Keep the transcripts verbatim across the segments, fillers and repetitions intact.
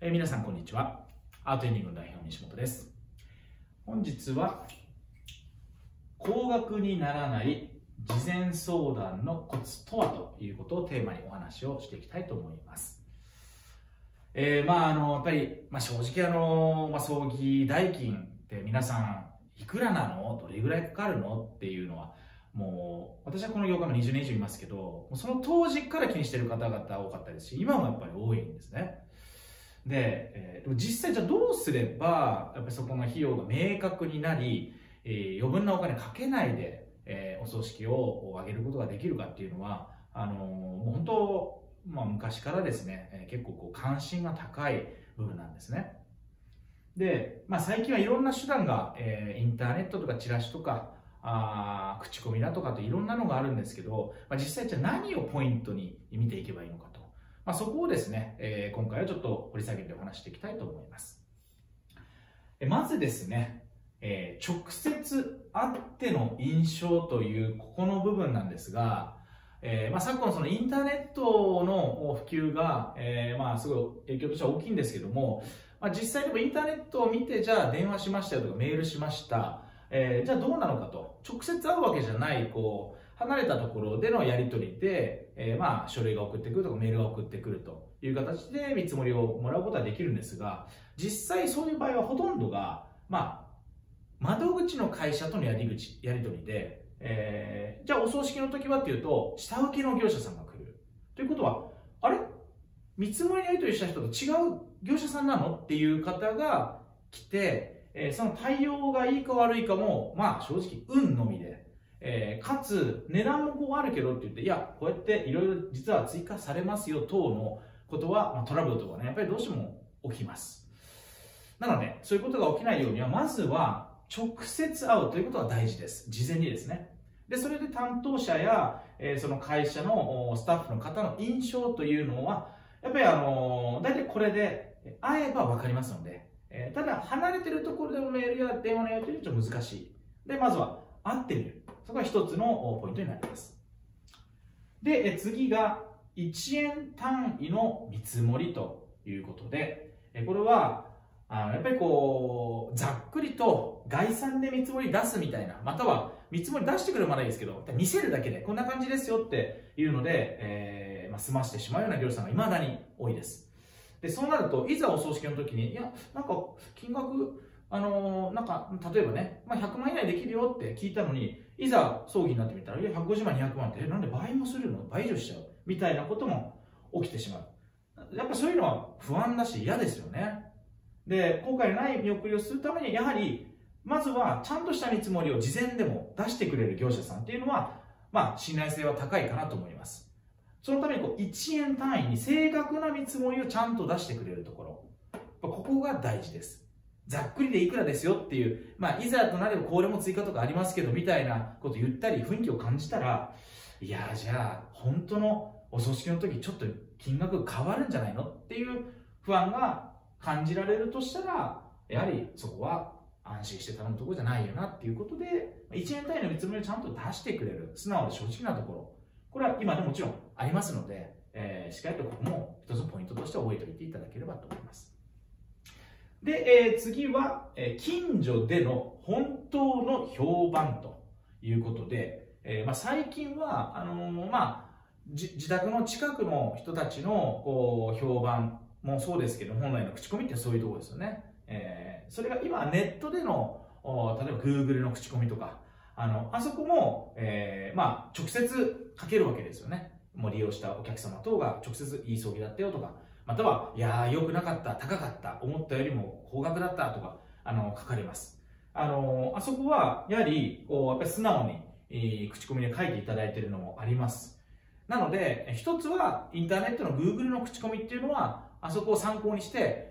えー、皆さんこんにちは。アートエンディングの代表西本です。本日は高額にならない事前相談のコツとはということをテーマにお話をしていきたいと思います。えー、まああのやっぱり、まあ、正直あの、まあ、葬儀代金って皆さんいくらなの、どれぐらいかかるのっていうのはもう私はこの業界もにじゅうねん以上いますけど、その当時から気にしている方々多かったですし、今もやっぱり多いんですね。で、えー、でも実際じゃあどうすればやっぱりそこの費用が明確になり、えー、余分なお金かけないで、えー、お葬式を挙げることができるかっていうのはあのー、もう本当、まあ、昔からですね、えー、結構こう関心が高い部分なんですね。で、まあ、最近はいろんな手段が、えー、インターネットとかチラシとかあ口コミだとかといろんなのがあるんですけど、まあ、実際じゃあ何をポイントに見ていけばいいのかと、まあ、そこをですね、えー、今回はちょっと掘り下げてお話していきたいと思います。えまずですね、えー、直接会っての印象というここの部分なんですが、えーまあ、昨今そのインターネットの普及が、えーまあ、すごい影響としては大きいんですけども、まあ、実際でもインターネットを見てじゃあ電話しましたよとかメールしました、えー、じゃあどうなのかと、直接会うわけじゃないこう離れたところでのやり取りで、えー、まあ書類が送ってくるとかメールが送ってくるという形で見積もりをもらうことはできるんですが、実際そういう場合はほとんどが、まあ、窓口の会社とのやり口やり取りで、えー、じゃあお葬式の時はっていうと下請けの業者さんが来るということは、あれ見積もりのやり取りした人と違う業者さんなのっていう方が来て、えー、その対応がいいか悪いかもまあ正直運のみで、えー、かつ値段もこうあるけどって言って、いやこうやっていろいろ実は追加されますよ等のことは、まあ、トラブルとかねやっぱりどうしても起きます。なのでそういうことが起きないようにはまずは直接会うということが大事です。事前にですね。でそれで担当者や、えー、その会社のスタッフの方の印象というのはやっぱりあのー、大体これで会えば分かりますので、えー、ただ離れてるところでもメールや電話のやり取りはちょっと難しい。でまずは会ってみる。そこが一つのポイントになります。で、え次がいちえん単位の見積もりということで、えこれはあのやっぱりこうざっくりと概算で見積もり出すみたいな、または見積もり出してくれるまでいいですけど見せるだけでこんな感じですよっていうので、えーまあ、済ましてしまうような業者さんがいまだに多いです。でそうなるといざお葬式の時にいやなんか金額あのー、なんか例えばね、まあ、ひゃくまん以内できるよって聞いたのにいざ葬儀になってみたらいやひゃくごじゅうまんにひゃくまんってなんで倍もするの、倍以上しちゃうみたいなことも起きてしまう。やっぱそういうのは不安だし嫌ですよね。で後悔のない見送りをするためにやはりまずはちゃんとした見積もりを事前でも出してくれる業者さんっていうのは、まあ、信頼性は高いかなと思います。そのためにこういちえん単位に正確な見積もりをちゃんと出してくれるところ、ここが大事です。ざっくりでいくらですよっていう、まあ、いざとなればこれも追加とかありますけどみたいなこと言ったり雰囲気を感じたら、いやじゃあ本当のお葬式の時ちょっと金額変わるんじゃないのっていう不安が感じられるとしたら、やはりそこは安心して頼むところじゃないよなっていうことで、いちえん単位の見積もりをちゃんと出してくれる素直で正直なところ、これは今でももちろんありますので、えー、しっかりとここも一つのポイントとして覚えておいていただければと思います。で、えー、次は、えー、近所での本当の評判ということで、えーまあ、最近はあのー、まあ自宅の近くの人たちのこう評判もそうですけど、本来の口コミってそういうところですよね。えー、それが今ネットでの例えば Google の口コミとか、あのあそこも、えーまあ、直接書けるわけですよね。もう利用したお客様等が直接いい葬儀だったよとか、またはいやー良くなかった、高かった、思ったよりも高額だったとかあの書かれます。あのあそこはやはりこうやっぱり素直に、えー、口コミで書いていただいているのもあります。なので一つはインターネットの Google の口コミっていうのはあそこを参考にして、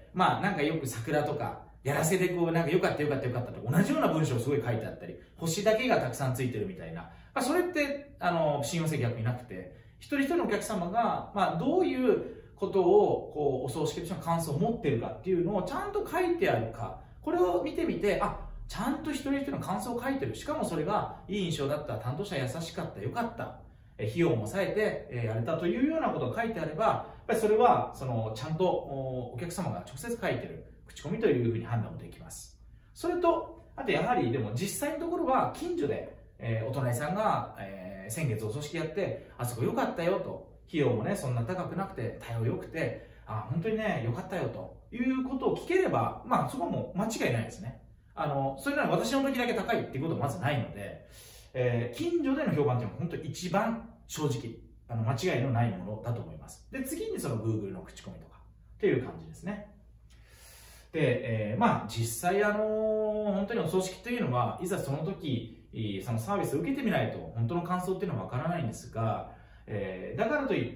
まあなんかよく桜とかやらせでこうなんか良かった良かった良かったと同じような文章をすごい書いてあったり、星だけがたくさんついてるみたいな、まあ、それってあの信用性逆になくて、一人一人のお客様が、まあ、どういうことをこうお葬式としての感想を持っているかっていうのをちゃんと書いてあるか、これを見てみて、あちゃんと一人一人の感想を書いてる、しかもそれがいい印象だった、担当者優しかった、良かった、 費用も抑えて、えー、やれたというようなことが書いてあれば、やっぱりそれは、その、ちゃんとお客様が直接書いてる口コミというふうに判断もできます。それと、あとやはり、でも実際のところは、近所で、えー、お隣さんが、えー、先月お葬式やって、あそこ良かったよと、費用もね、そんな高くなくて、対応良くて、あ、本当にね、良かったよということを聞ければ、まあ、そこはもう間違いないですね。あの、それなら私の時だけ高いっていうことはまずないので、えー、近所での評判っていうのは本当に一番正直、あの、間違いのないものだと思います。で、次にその Google の口コミとかっていう感じですね。で、えー、まあ、実際あのー、本当にお葬式というのは、いざその時、そのサービスを受けてみないと本当の感想っていうのはわからないんですが、えー、だからといって、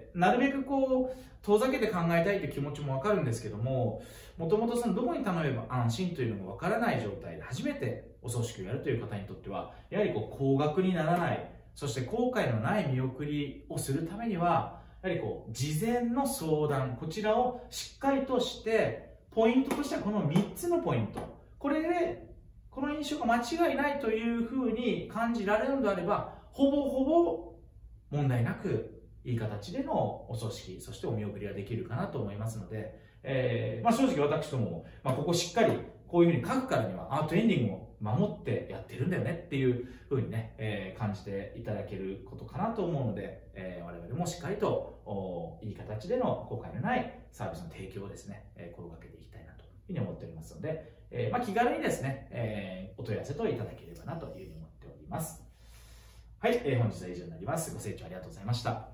なるべくこう、遠ざけて考えたいという気持ちもわかるんですけども、もともとそのどこに頼めば安心というのがわからない状態で初めてお葬式をやるという方にとっては、やはりこう高額にならない、そして後悔のない見送りをするためには、やはりこう、事前の相談、こちらをしっかりとして、ポイントとしてはこのみっつのポイント。これで、この印象が間違いないというふうに感じられるのであれば、ほぼほぼ問題なくいい形でのお葬式、そしてお見送りができるかなと思いますので、えーまあ、正直私ども、まあ、ここしっかりこういうふうに書くからにはアートエンディングを守ってやってるんだよねっていうふうにね、えー、感じていただけることかなと思うので、えー、我々もしっかりといい形での後悔のないサービスの提供をですね、えー、心がけていきたいなというふうに思っておりますので、えーまあ、気軽にですね、えー、お問い合わせといただければなというふうに思っております。はい、えー、本日は以上になります。ご清聴ありがとうございました。